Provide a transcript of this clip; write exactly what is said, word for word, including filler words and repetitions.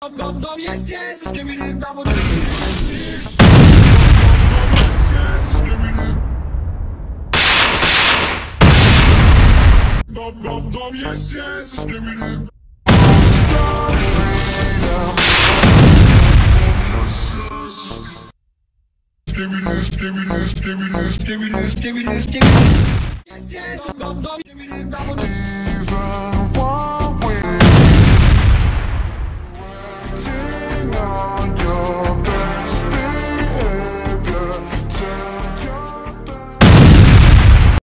Dum dum yes yes, give me the double. Dum dum dum yes yes, give me the. Give me this, give me this, give me this, give me this, give me this, give me this. Yes yes, dum dum, give me the double.